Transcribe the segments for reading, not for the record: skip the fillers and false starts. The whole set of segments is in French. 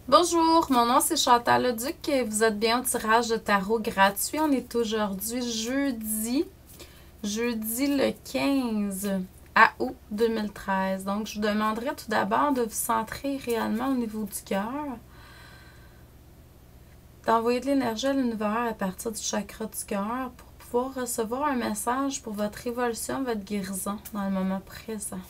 Bonjour, mon nom c'est Chantal Leduc et vous êtes bien au tirage de tarot gratuit. On est aujourd'hui jeudi le 15 août 2013. Donc, je vous demanderai tout d'abord de vous centrer réellement au niveau du cœur, d'envoyer de l'énergie à l'univers à partir du chakra du cœur pour pouvoir recevoir un message pour votre évolution, votre guérison dans le moment présent.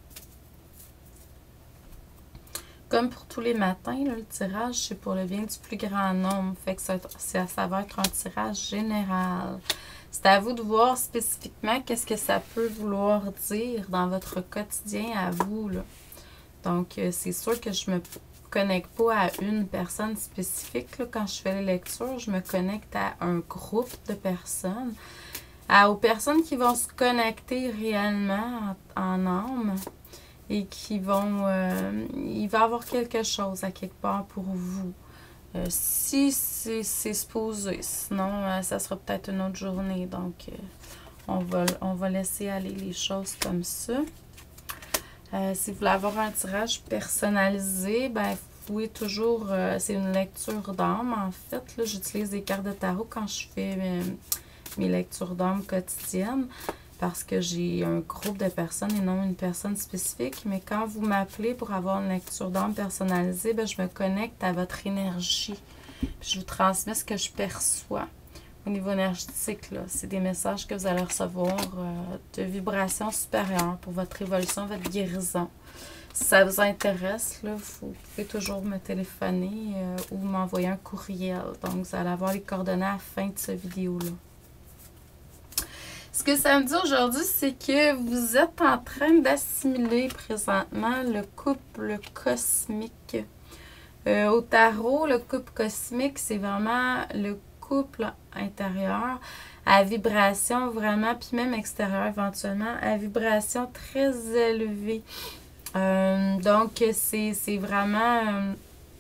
Comme pour tous les matins, là, le tirage, c'est pour le bien du plus grand nombre. Fait que ça va être un tirage général. C'est à vous de voir spécifiquement qu'est-ce que ça peut vouloir dire dans votre quotidien à vous, là. Donc, c'est sûr que je me connecte pas à une personne spécifique. Là. Quand je fais les lectures, je me connecte à un groupe de personnes. Aux personnes qui vont se connecter réellement en âme. Et qui vont... il va y avoir quelque chose à quelque part pour vous. Si c'est supposé. Sinon, ça sera peut-être une autre journée. Donc, on va laisser aller les choses comme ça. Si vous voulez avoir un tirage personnalisé, ben, vous pouvez toujours... c'est une lecture d'âme, en fait. J'utilise des cartes de tarot quand je fais mes lectures d'âme quotidiennes. Parce que j'ai un groupe de personnes et non une personne spécifique. Mais quand vous m'appelez pour avoir une lecture d'âme personnalisée, ben, je me connecte à votre énergie. Puis je vous transmets ce que je perçois au niveau énergétique. C'est des messages que vous allez recevoir de vibrations supérieures pour votre évolution, votre guérison. Si ça vous intéresse, vous pouvez toujours me téléphoner ou m'envoyer un courriel. Donc, vous allez avoir les coordonnées à la fin de cette vidéo-là. Ce que ça me dit aujourd'hui, c'est que vous êtes en train d'assimiler présentement le couple cosmique. Au tarot, le couple cosmique, c'est vraiment le couple intérieur à vibration vraiment, puis même extérieure éventuellement, à vibration très élevée. Donc, c'est vraiment...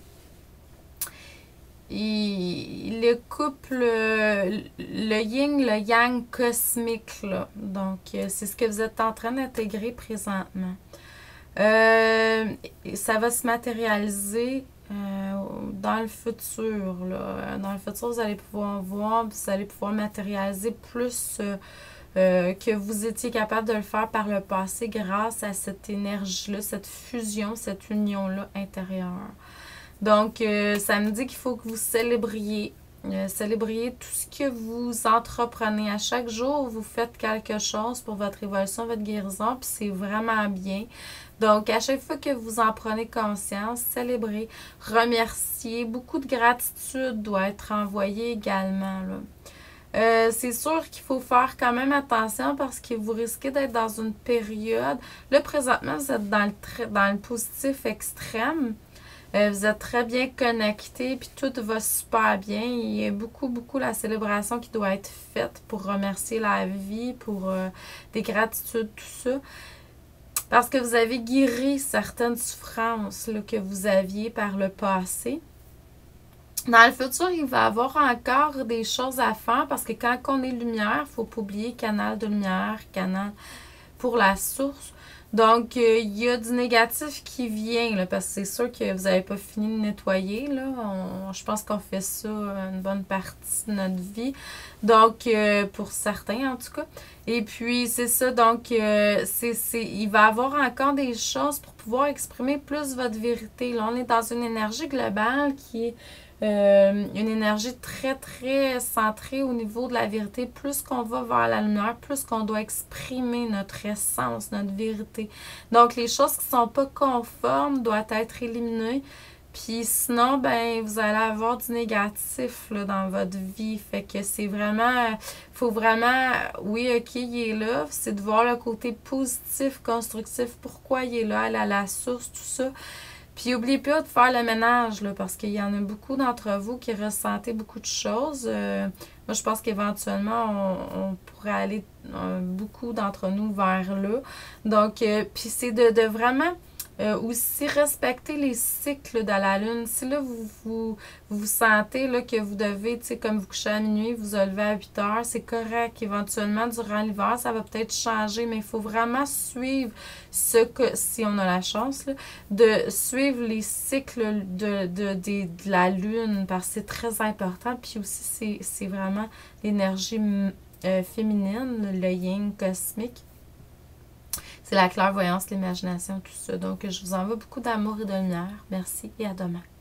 le couple, le yin, le yang cosmique, là. Donc, c'est ce que vous êtes en train d'intégrer présentement. Ça va se matérialiser dans le futur, là. Dans le futur, vous allez pouvoir voir, vous allez pouvoir matérialiser plus que vous étiez capable de le faire par le passé grâce à cette énergie-là, cette fusion, cette union-là intérieure. Donc, ça me dit qu'il faut que vous célébriez. Célébriez tout ce que vous entreprenez. À chaque jour, vous faites quelque chose pour votre évolution, votre guérison, puis c'est vraiment bien. Donc, à chaque fois que vous en prenez conscience, célébrez, remerciez. Beaucoup de gratitude doit être envoyée également, là. C'est sûr qu'il faut faire quand même attention parce que vous risquez d'être dans une période... Là, présentement, vous êtes dans le positif extrême. Vous êtes très bien connectés, puis tout va super bien. Il y a beaucoup la célébration qui doit être faite pour remercier la vie, pour des gratitudes, tout ça. Parce que vous avez guéri certaines souffrances là, que vous aviez par le passé. Dans le futur, il va y avoir encore des choses à faire parce que quand on est lumière, il ne faut pas oublier canal de lumière, canal pour la source. Donc, il y a du négatif qui vient, là, parce que c'est sûr que vous n'avez pas fini de nettoyer. Là. Je pense qu'on fait ça une bonne partie de notre vie. Donc, pour certains, en tout cas. Et puis, c'est ça. Donc, il va y avoir encore des choses pour pouvoir exprimer plus votre vérité. Là, on est dans une énergie globale qui est... une énergie très centrée au niveau de la vérité. Plus qu'on va vers la lumière, plus qu'on doit exprimer notre essence, notre vérité. Donc, les choses qui ne sont pas conformes doivent être éliminées. Puis sinon, ben, vous allez avoir du négatif là, dans votre vie. Fait que c'est vraiment... faut vraiment... Oui, OK, il est là. C'est de voir le côté positif, constructif. Pourquoi il est là, aller à la source, tout ça. Puis, n'oubliez pas de faire le ménage, là, parce qu'il y en a beaucoup d'entre vous qui ressentez beaucoup de choses. Moi, je pense qu'éventuellement, on pourrait aller beaucoup d'entre nous vers là. Donc, puis c'est de vraiment Aussi, respecter les cycles de la lune. Si là, vous sentez là, que vous devez, tu sais, comme vous couchez à minuit, vous lever à 8 heures, c'est correct. Éventuellement, durant l'hiver, ça va peut-être changer, mais il faut vraiment suivre ce que, si on a la chance, là, de suivre les cycles de la lune, parce que c'est très important. Puis aussi, c'est vraiment l'énergie féminine, le yin cosmique. C'est la clairvoyance, l'imagination, tout ça. Donc, je vous envoie beaucoup d'amour et de lumière. Merci et à demain.